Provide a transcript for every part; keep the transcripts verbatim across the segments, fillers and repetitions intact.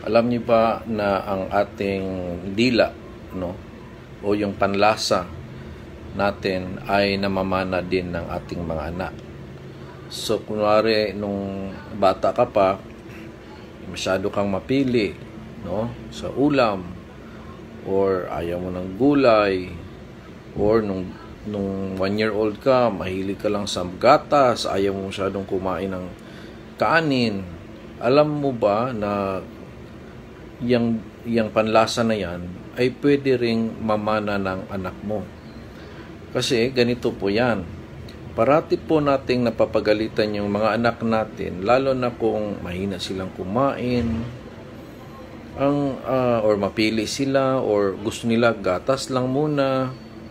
Alam niyo ba na ang ating dila, no, o yung panlasa natin ay namamana din ng ating mga anak. So, kunwari, nung bata ka pa, masyado kang mapili, no, sa ulam, or ayaw mo ng gulay, or nung, nung one year old ka, mahilig ka lang sa gatas, ayaw mo masyadong kumain ng kanin. Alam mo ba na yang yang panlasa na yan ay pwede ring mamana ng anak mo. Kasi ganito po yan. Parati po nating napapagalitan yung mga anak natin, lalo na kung mahina silang kumain, ang uh, or mapili sila, or gusto nila gatas lang muna.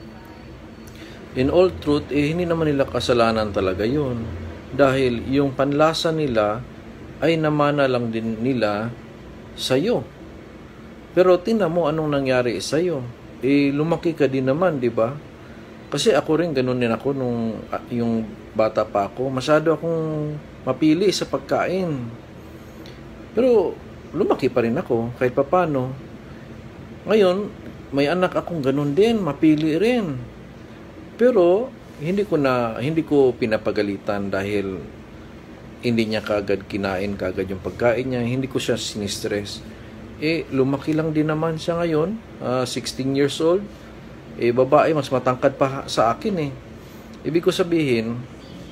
In all truth, eh, hindi naman nila kasalanan talaga yun. Dahil yung panlasa nila ay namana lang din nila sa'yo. Pero tingnan mo anong nangyari sa iyo. Eh, lumaki ka din naman, di ba? Kasi ako rin, ganun din ako nung uh, yung bata pa ako. Masyado akong mapili sa pagkain. Pero lumaki pa rin ako, kahit papano. Ngayon, may anak akong ganun din, mapili rin. Pero hindi ko na hindi ko pinapagalitan dahil hindi niya kagad kinain kagad yung pagkain niya. Hindi ko siya sinistress. Eh, lumaki lang din naman siya ngayon, uh, sixteen years old. Eh, babae, mas matangkad pa sa akin eh. Ibig ko sabihin,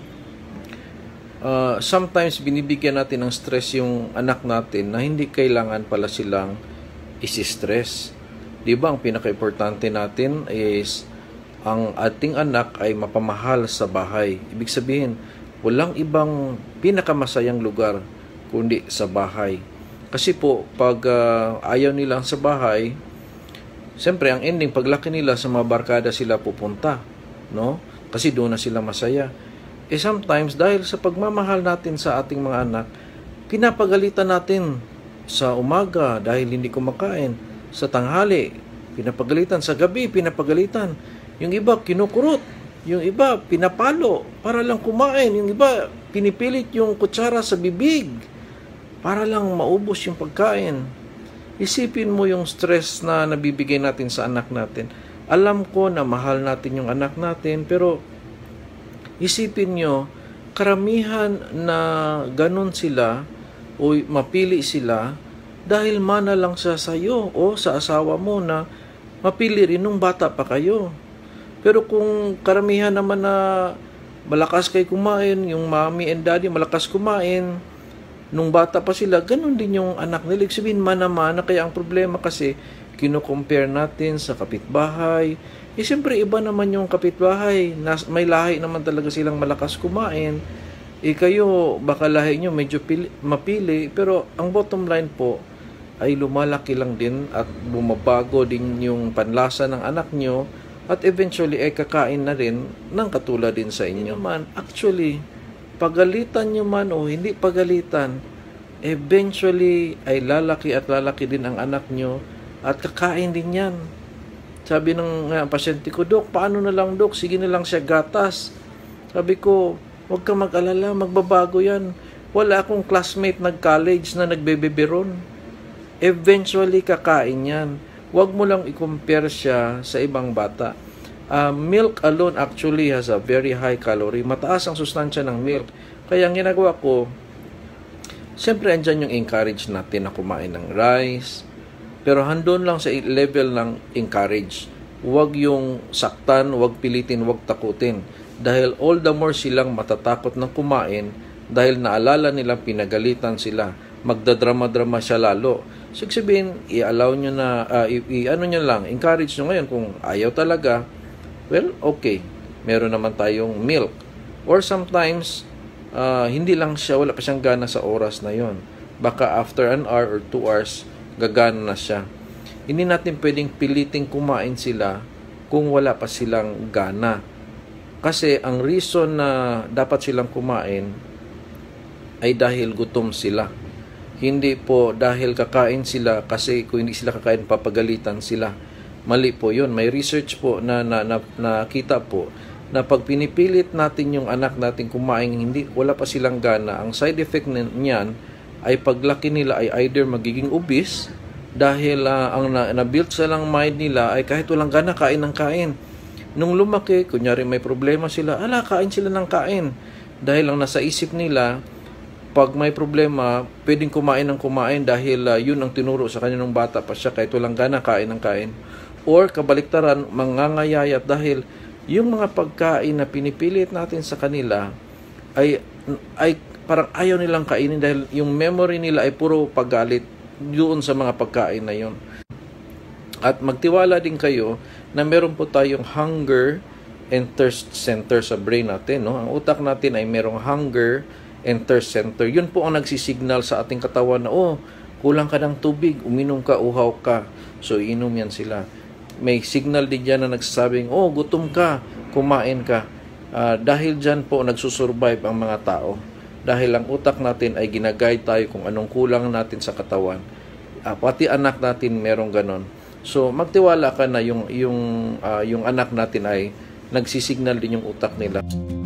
uh, sometimes binibigyan natin ng stress yung anak natin na hindi kailangan pala silang isi-stress. Di ba, ang pinaka-importante natin is ang ating anak ay mapamahal sa bahay. Ibig sabihin, walang ibang pinakamasayang lugar kundi sa bahay. Kasi po, pag uh, ayaw nila sa bahay, siyempre, ang ending, paglaki nila sa mga barkada sila pupunta, no? Kasi doon na sila masaya. Eh sometimes, dahil sa pagmamahal natin sa ating mga anak, pinapagalitan natin sa umaga dahil hindi kumakain, sa tanghali, pinapagalitan, sa gabi, pinapagalitan. Yung iba, kinukurot. Yung iba, pinapalo para lang kumain. Yung iba, pinipilit yung kutsara sa bibig para lang maubos yung pagkain. Isipin mo yung stress na nabibigay natin sa anak natin. Alam ko na mahal natin yung anak natin, pero isipin nyo, karamihan na ganun sila o mapili sila dahil mana lang siya sa iyo o sa asawa mo na mapili rin nung bata pa kayo. Pero kung karamihan naman na malakas kayo kumain, yung mommy and daddy malakas kumain, nung bata pa sila, ganun din yung anak nila. Ibig sabihin, mana-mana. Kaya ang problema kasi, kino-compare natin sa kapitbahay. Eh, siyempre, iba naman yung kapitbahay. Nas, may lahi naman talaga silang malakas kumain. Eh, kayo, baka lahi nyo medyo pili, mapili. Pero, ang bottom line po, ay lumalaki lang din at bumabago din yung panlasa ng anak nyo. At eventually, ay kakain na rin ng katulad din sa inyo. Man, actually, pagalitan nyo man o hindi pagalitan, eventually ay lalaki at lalaki din ang anak nyo at kakain din yan. Sabi ng uh, pasyente ko, Dok, paano na lang, Dok? Sige na lang siya gatas. Sabi ko, huwag ka mag-alala, magbabago yan. Wala akong classmate nag-college na nagbebeberon. Eventually kakain yan. Huwag mo lang i-compare siya sa ibang bata. Uh, milk alone actually has a very high calorie. Mataas ang sustansya ng milk. Kaya ang ginagawa ko, siyempre andyan yung encourage natin na kumain ng rice. Pero handon lang sa level ng encourage. Huwag yung saktan, huwag pilitin, huwag takutin. Dahil all the more silang matatakot ng kumain dahil naalala nilang pinagalitan sila. Magdadrama-drama siya lalo. So, sabihin, i-allow nyo na, uh, i-ano nyo lang, encourage nyo ngayon kung ayaw talaga. Well, okay. Meron naman tayong milk. Or sometimes, uh, hindi lang siya, wala pa siyang gana sa oras na yon. Baka after an hour or two hours, gagana na siya. Hindi natin pwedeng piliting kumain sila kung wala pa silang gana. Kasi ang reason na dapat silang kumain ay dahil gutom sila. Hindi po dahil kakain sila kasi kung hindi sila kakain, papagalitan sila. Mali po yun. May research po na, na, na nakita po na pag pinipilit natin yung anak natin kumain, hindi, wala pa silang gana, ang side effect niyan, ay paglaki nila ay either magiging obese dahil uh, ang na, na-build sa lang mind nila ay kahit walang gana, kain ng kain. Nung lumaki, kunyari may problema sila, ala, kain sila ng kain. Dahil lang nasa isip nila, pag may problema, pwedeng kumain ng kumain dahil uh, yun ang tinuro sa kanya nung bata pa siya, kahit walang gana, kain ng kain. Or kabaliktaran, mangangayayat dahil yung mga pagkain na pinipilit natin sa kanila ay, ay parang ayaw nilang kainin dahil yung memory nila ay puro paggalit doon sa mga pagkain na yun. At magtiwala din kayo na meron po tayong hunger and thirst center sa brain natin. No? Ang utak natin ay merong hunger and thirst center. Yun po ang nagsisignal sa ating katawan na, oh, kulang ka ng tubig, uminom ka, uhaw ka. So, inom yan sila. May signal din dyan na nagsasabing, oh, gutom ka, kumain ka. Uh, dahil dyan po nagsusurvive ang mga tao. Dahil ang utak natin ay ginaguide tayo kung anong kulang natin sa katawan. Uh, pati anak natin merong ganon. So, magtiwala ka na yung, yung, uh, yung anak natin ay nagsisignal din yung utak nila.